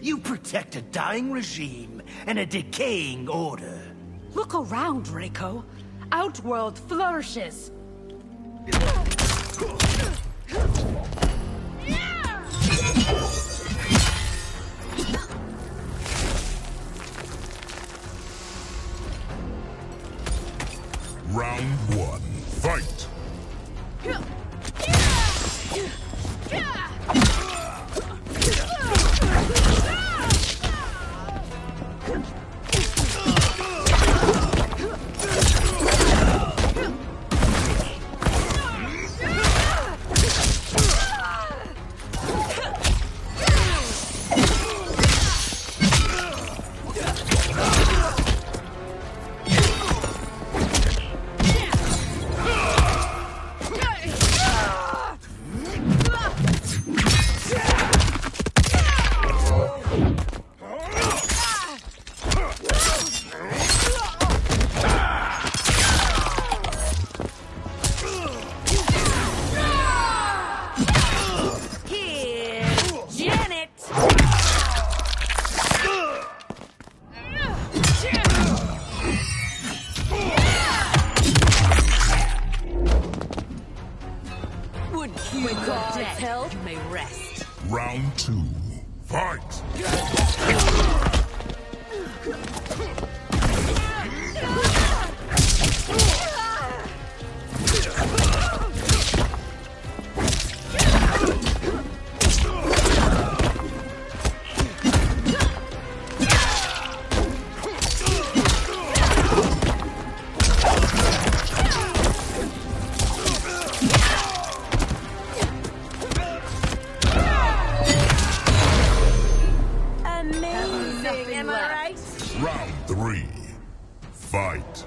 You protect a dying regime and a decaying order. Look around, Reiko. Outworld flourishes. Round one, fight! When God's held, you may rest. Round two, fight! Am I right? Round three, fight!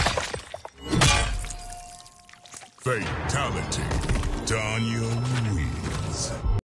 Fatality. Tanya wins.